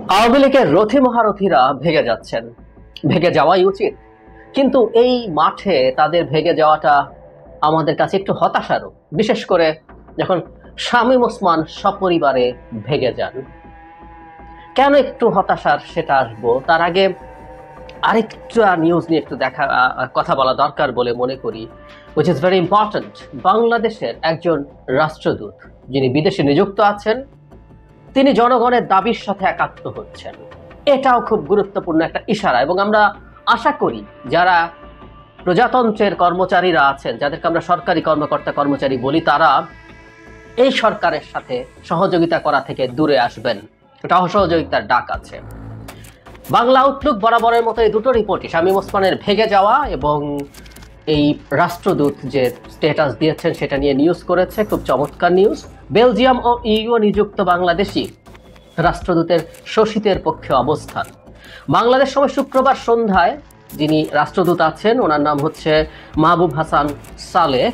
আওয়ামী লীগের রথী মহারথীরা ভেগে যাচ্ছেন, ভেগে যাওয়াই উচিত। কিন্তু এই মাঠে তাদের ভেগে যাওয়াটা আমাদের কাছে একটু হতাশারও, বিশেষ করে যখন শামীম ওসমান সপরিবারে ভেগে যান। কেন একটু হতাশার সেটা আসবো, তার আগে আরেকটা নিউজ নিয়ে একটু কথা বলা দরকার বলে মনে করি, which is very important। বাংলাদেশের একজন রাষ্ট্রদূত যিনি বিদেশে নিযুক্ত আছেন, তিনি জনগণের দাবির সাথে একাত্ম হচ্ছেন। এটাও খুব গুরুত্বপূর্ণ একটা ইশারা, এবং আমরা আশা করি যারা প্রজাতন্ত্রের কর্মচারীরা আছেন, যাদেরকে আমরা সরকারি কর্মকর্তা কর্মচারী বলি, তারা এই সরকারের সাথে সহযোগিতা করা থেকে দূরে আসবেন। এটা অসহযোগিতার ডাক আছে। বাংলা আউটলুক বরাবরের মতো এই দুটো রিপোর্টই, শামীম ওসমানের ভেগে যাওয়া এবং এই রাষ্ট্রদূত যে স্ট্যাটাস দিয়েছেন সেটা নিয়ে নিউজ করেছে। খুব চমৎকার নিউজ। বেলজিয়াম ও ইইউ নিযুক্ত বাংলাদেশি রাষ্ট্রদূতের শোষিতের পক্ষে অবস্থান। বাংলাদেশ সময় শুক্রবার সন্ধ্যায় যিনি রাষ্ট্রদূত আছেন, ওনার নাম হচ্ছে মাহবুব হাসান সালেহ।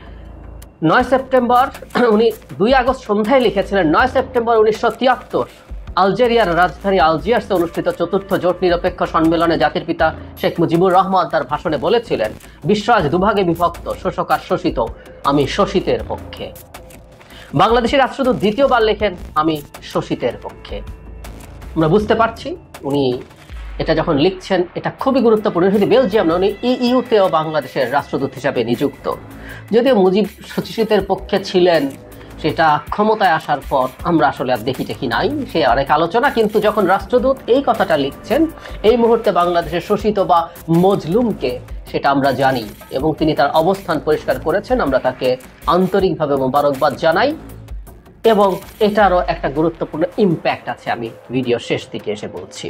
9 সেপ্টেম্বর, উনি 2 আগস্ট সন্ধ্যায় লিখেছিলেন, 9 সেপ্টেম্বর 1973 আলজেরিয়ার রাজধানী আলজিয়ার্সে অনুষ্ঠিত চতুর্থ জোট নিরপেক্ষ সম্মেলনে জাতির পিতা শেখ মুজিবুর রহমান তার ভাষণে বলেছিলেন, বিশ্ব আজ দুভাগে বিভক্ত, শোষক আর শোষিত, আমি শোষিতের পক্ষে। বাংলাদেশের রাষ্ট্রদূত দ্বিতীয়বার লেখেন, আমি শোষিতের পক্ষে। আমরা বুঝতে পারছি উনি এটা যখন লিখছেন এটা খুবই গুরুত্বপূর্ণ। শুধু বেলজিয়াম নয়, উনি ইইউতেও বাংলাদেশের রাষ্ট্রদূত হিসাবে নিযুক্ত। যদিও মুজিব শোষিতের পক্ষে ছিলেন, সেটা ক্ষমতায় আসার পর আমরা আসলে আর দেখি টেকি নাই, সে অনেক আলোচনা। কিন্তু যখন রাষ্ট্রদূত এই কথাটা লিখছেন, এই মুহূর্তে বাংলাদেশের শোষিত বা মজলুমকে, সেটা আমরা জানি, এবং তিনি তার অবস্থান পরিষ্কার করেছেন। আমরা তাকে আন্তরিকভাবে মোবারকবাদ জানাই, এবং এটারও একটা গুরুত্বপূর্ণ ইম্প্যাক্ট আছে, আমি ভিডিও শেষ দিকে এসে বলছি।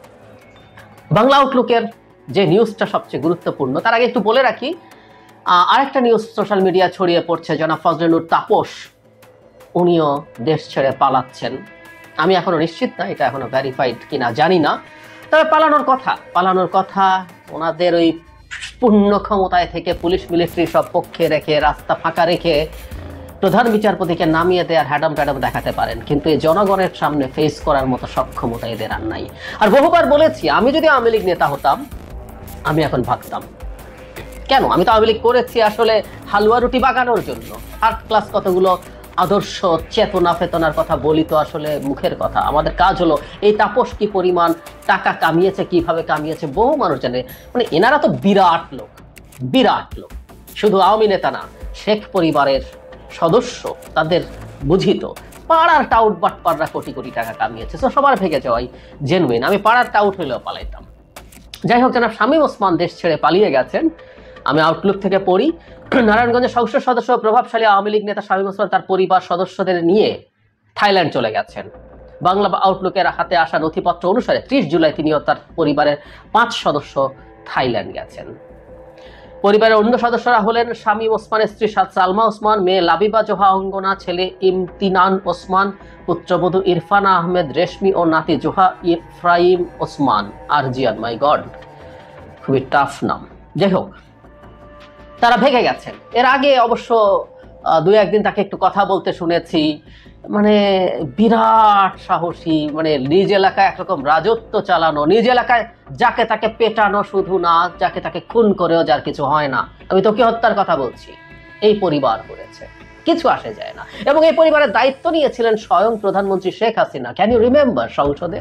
বাংলা আউটলুকের যে নিউজটা সবচেয়ে গুরুত্বপূর্ণ, তার আগে একটু বলে রাখি, আরেকটা নিউজ সোশ্যাল মিডিয়া ছড়িয়ে পড়ছে, জনাব ফজলে নূর তাপস, উনিও দেশ ছেড়ে পালাচ্ছেন। আমি এখনো নিশ্চিত না এটা এখনো ভেরিফাইড কিনা জানি না, তবে পালানোর কথা ওনাদের ওই পূর্ণ ক্ষমতায় থেকে পুলিশ মিলিটারি সব পক্ষে রেখে, রাস্তা ফাঁকা রেখে প্রধান বিচারপতিকে নামিয়ে দেওয়ার হ্যাডাম ট্যাডাম দেখাতে পারেন, কিন্তু এই জনগণের সামনে ফেস করার মতো সক্ষমতা এদের আর নাই। আর বহুবার বলেছি, আমি যদি আওয়ামী লীগ নেতা হতাম, আমি এখন ভাবতাম কেন, আমি তো আওয়ামী লীগ করেছি আসলে হালুয়া রুটি বাগানোর জন্য। থার্ড ক্লাস কতগুলো আদর্শ চেতনা ফেতনার কথা বলি তো আসলে মুখের কথা। আমাদের কাজ হলো এই তাপস কি পরিমাণ টাকা কামিয়েছে, কিভাবে কামিয়েছে, বহু মানুষ জানে। মানে এনারা তো বিরাট লোক, বিরাট লোক, শুধু আওয়ামী নেতা না, শেখ পরিবারের সদস্য, তাদের বুঝিত পাড়ার টাউট বাটপাড়রা কোটি কোটি টাকা কামিয়েছে। তো সবার ভেগে যাওয়াই জেনুইন। আমি পাড়ার টাউট হইলেও পালাইতাম। যাই হোক, জনাব শামীম ওসমান দেশ ছেড়ে পালিয়ে গেছেন। আমি আউটলুক থেকে পড়ি, নারায়ণগঞ্জের সংসদ সদস্য প্রভাবশালী আওয়ামী লীগ নেতা শামীম ওসমান তার পরিবার সদস্যদের নিয়ে থাইল্যান্ড চলে গেছেন। বাংলা আউটলুকের হাতে আসা নথিপত্র অনুসারে 30 জুলাই তিনিও তার পরিবারের 5 সদস্য থাইল্যান্ড গেছেন। পরিবারের অন্য সদস্যরা হলেন শামীম ওসমানের স্ত্রী সালমা ওসমান, মেয়ে লাবিবা জোহা অঙ্গনা, ছেলে ইমতিনান ওসমান, পুত্রবধূ ইরফানা আহমেদ রেশমি ও নাতি জোহা ইফরাইম ওসমান আরজিয়ান। মাই গড, খুবই টাফ নাম। যাই হোক, তারা ভেগে গেছেন। এর আগে অবশ্য 2-1 দিন তাকে একটু কথা বলতে শুনেছি। মানে বিরাট সাহসী, মানে নিজ এলাকায় একরকম রাজত্ব চালানো, নিজ এলাকায় যাকে তাকে পেটানো, শুধু না যাকে তাকে খুন করেও যার কিছু হয় না। আমি তোকে হত্যার কথা বলছি, এই পরিবার করেছে, কিছু আসে যায় না। এবং এই পরিবারের দায়িত্ব নিয়েছিলেন স্বয়ং প্রধানমন্ত্রী Sheikh Hasina. Can you remember? সংসদে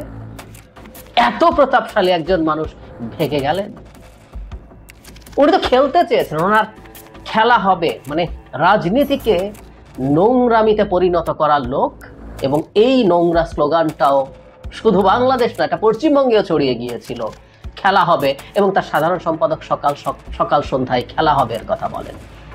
এত প্রতাপশালী একজন মানুষ ভেগে গেলেন। উনি তো খেলতে চেয়েছেন, ওনার খেলা হবে, মানে রাজনীতিকে নোংরামিতে পরিণত করার লোক। এবং এই নোংরা স্লোগানটাও শুধু বাংলাদেশ না, এটা পশ্চিমবঙ্গেও ছড়িয়ে গিয়েছিল, খেলা হবে। এবং তার সাধারণ সম্পাদক সকাল সন্ধ্যায় খেলা হবে এর কথা বলেন।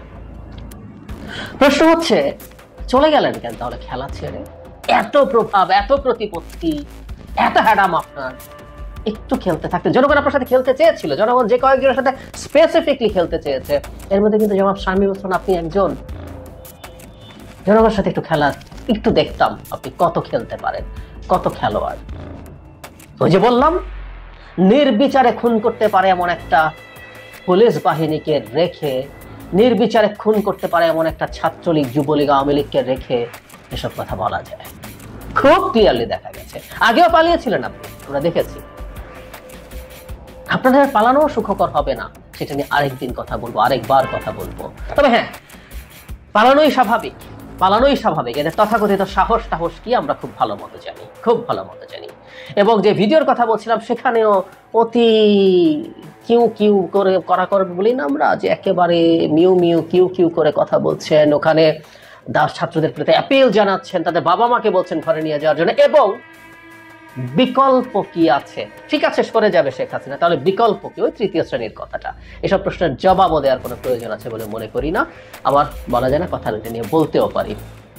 প্রশ্ন হচ্ছে, চলে গেলেন কেন তাহলে খেলা ছেড়ে? এত প্রভাব, এত প্রতিপত্তি, এত হ্যাডাম আপনার, একটু খেলতে থাকতে। জনগণ আপনার সাথে খেলতে চেয়েছিল, জনগণ যে কয়েকজনের সাথে স্পেসিফিকলি খেলতে চেয়েছে, এর মধ্যে কিন্তু জনাব শামীম ওসমান আপনি একজন। জনগণের সাথে একটু খেলা, একটু দেখতাম আপনি কত খেলতে পারেন, কত খেলোয়াড়। ওই যে বললাম, নির্বিচারে খুন করতে পারে এমন একটা পুলিশ বাহিনীকে রেখে, নির্বিচারে খুন করতে পারে এমন একটা ছাত্রলীগ, যুবলীগ, আওয়ামী লীগকে রেখে এসব কথা বলা যায়। খুব ক্লিয়ারলি দেখা গেছে। আগেও পালিয়েছিলেন আপনি, আমরা দেখেছি। আপনাদের পালানো সুখকর হবে না, সেটা নিয়ে আরেকদিন কথা বলবো, আরেকবার কথা বলবো। তবে হ্যাঁ, পালানোই স্বাভাবিক, পালানোই স্বাভাবিক। এদের তথাকথিত সাহস টাহস কি আমরা খুব ভালো মতো জানি, খুব ভালো মতো জানি। এবং যে ভিডিওর কথা বলছিলাম সেখানেও অতি কিউ কিউ করে বলি না আমরা, যে একেবারে মিউ মিউ কিউ কিউ করে কথা বলছেন। ওখানে দাস ছাত্রদের প্রতি অ্যাপিল জানাচ্ছেন, তাদের বাবা মাকে বলছেন ঘরে নিয়ে যাওয়ার জন্য। এবং বিকল্প কি আছে? ঠিক আছে, সরে যাবে শেখ হাসিনা, তাহলে বিকল্প কি? ওই তৃতীয় শ্রেণীর কথাটা। এসব প্রশ্নের জবাবও দেওয়ার কোনো প্রয়োজন আছে বলে মনে করি না। আবার বলা যায় না, কথা নিয়ে বলতেও পারি।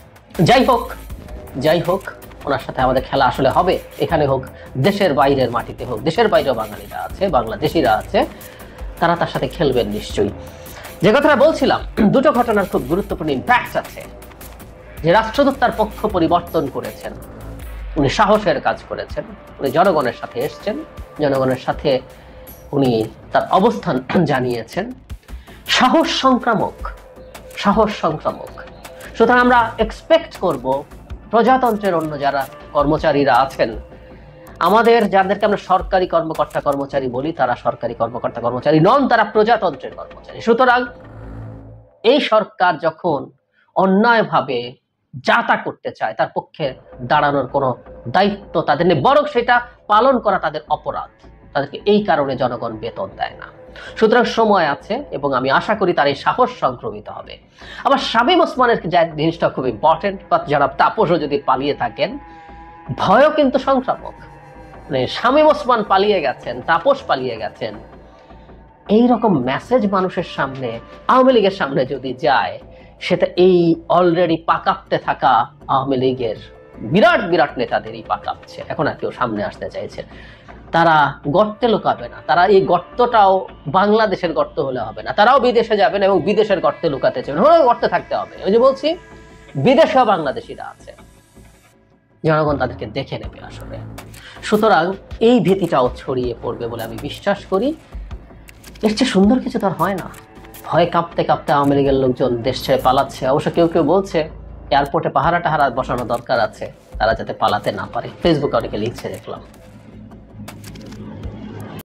যাই হোক, ওনার সাথে আমাদের খেলা আসলে হবে, এখানে হোক, দেশের বাইরের মাটিতে হোক। দেশের বাইরেও বাঙালিরা আছে, বাংলাদেশিরা আছে, তারা তার সাথে খেলবেন নিশ্চয়ই। যে কথাটা বলছিলাম, দুটো ঘটনার খুব গুরুত্বপূর্ণ ইম্প্যাক্ট আছে। যে রাষ্ট্রদূত তার পক্ষ পরিবর্তন করেছেন, উনি সাহসের কাজ করেছেন, উনি জনগণের সাথে এসছেন, জনগণের সাথে উনি তার অবস্থান জানিয়েছেন। সাহস সংক্রামক। সুতরাং আমরা এক্সপেক্ট করব প্রজাতন্ত্রের অন্য যারা কর্মচারীরা আছেন, আমাদের যাদেরকে আমরা সরকারি কর্মচারী বলি, তারা সরকারি কর্মচারী নন, তারা প্রজাতন্ত্রের কর্মচারী। সুতরাং এই সরকার যখন অন্যায়ভাবে যা তা করতে চায়, তার পক্ষে দাঁড়ানোর কোনো দায়িত্ব তাদের নেই, বরং সেটা পালন করা তাদের অপরাধ। তাদেরকে এই কারণে জনগণ বেতন দেয় না। সুতরাং সময় আছে, এবং আমি আশা করি তার এই সাহস সংক্রমিত হবে। আবার শামীম ওসমানের জিনিসটা খুব ইম্পর্টেন্ট, বা যারা তাপসও যদি পালিয়ে থাকেন, ভয়ও কিন্তু সংক্রামক। মানে শামীম ওসমান পালিয়ে গেছেন, তাপস পালিয়ে গেছেন, এইরকম মেসেজ মানুষের সামনে, আওয়ামী লীগের সামনে যদি যায়, সেটা এই অলরেডি পাকাপতে থাকা আওয়ামী লীগের বিরাট নেতাদেরই পাকাচ্ছে। এখন আর কেউ সামনে আসতে চাইছে। তারা গর্তে লুকাবে না, তারা এই গর্তটাও বাংলাদেশের গর্ত হলে হবে না, তারাও বিদেশে যাবেন এবং বিদেশের গর্তে লুকাতে চাইবেন। গর্তে থাকতে হবে। ওই যে বলছি, বিদেশেও বাংলাদেশিরা আছে, জনগণ তাদেরকে দেখে নেবে আসলে। সুতরাং এই ভীতিটাও ছড়িয়ে পড়বে বলে আমি বিশ্বাস করি। এর চেয়ে সুন্দর কিছু তার হয় না। ভয়ে কাঁপতে আওয়ামী লীগের লোকজন দেশ ছেড়ে পালাচ্ছে। অবশ্য কেউ বলছে এয়ারপোর্টে পাহারা বসানো দরকার আছে, তারা যাতে পালাতে না পারে। ফেসবুকে অনেকে লিখছে, দেখলাম।